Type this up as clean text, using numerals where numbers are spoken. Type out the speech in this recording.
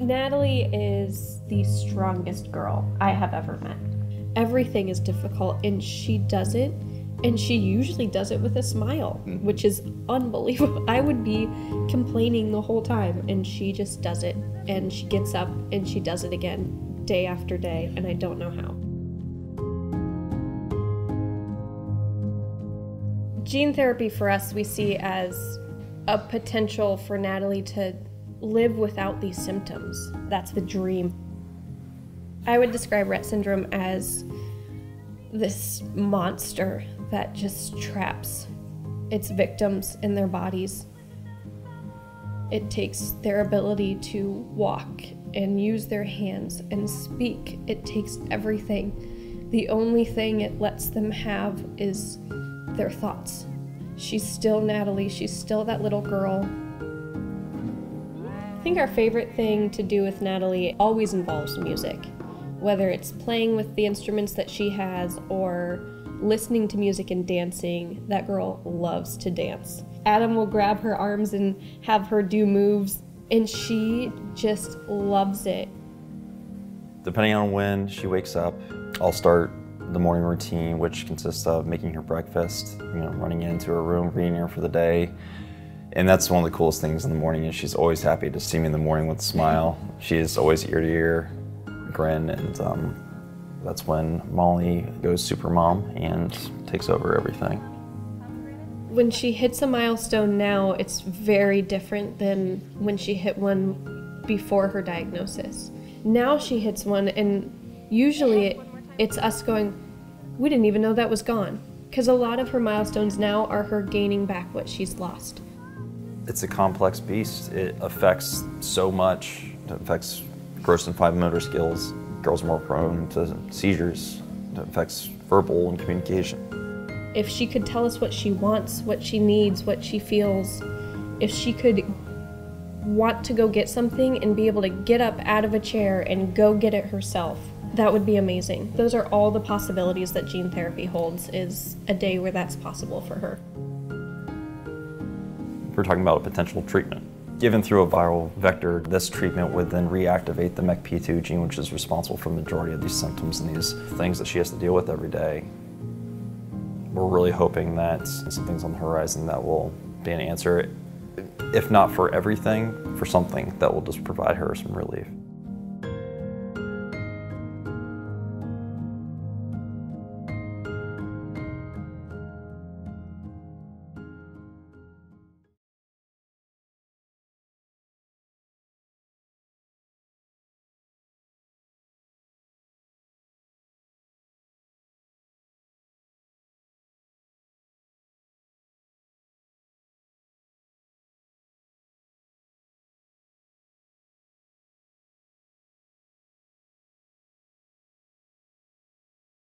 Natalie is the strongest girl I have ever met. Everything is difficult and she does it, and she usually does it with a smile, which is unbelievable. I would be complaining the whole time and she just does it, and she gets up and she does it again day after day, and I don't know how. Gene therapy for us we see as a potential for Natalie to live without these symptoms. That's the dream. I would describe Rett syndrome as this monster that just traps its victims in their bodies. It takes their ability to walk and use their hands and speak. It takes everything. The only thing it lets them have is their thoughts. She's still Natalie. She's still that little girl. I think our favorite thing to do with Natalie always involves music. Whether it's playing with the instruments that she has or listening to music and dancing, that girl loves to dance. Adam will grab her arms and have her do moves, and she just loves it. Depending on when she wakes up, I'll start the morning routine, which consists of making her breakfast, running into her room, greeting her for the day. And that's one of the coolest things in the morning is she's always happy to see me in the morning with a smile. She is always ear to ear, grin, and that's when Molly goes super mom and takes over everything. When she hits a milestone now, it's very different than when she hit one before her diagnosis. Now she hits one, and usually it's us going, we didn't even know that was gone. Because a lot of her milestones now are her gaining back what she's lost. It's a complex beast. It affects so much. It affects gross and fine motor skills. Girls are more prone to seizures. It affects verbal and communication. If she could tell us what she wants, what she needs, what she feels, if she could want to go get something and be able to get up out of a chair and go get it herself, that would be amazing. Those are all the possibilities that gene therapy holds, is a day where that's possible for her. We're talking about a potential treatment. Given through a viral vector, this treatment would then reactivate the MECP2 gene, which is responsible for the majority of these symptoms and these things that she has to deal with every day. We're really hoping that something's on the horizon that will be an answer, if not for everything, for something that will just provide her some relief.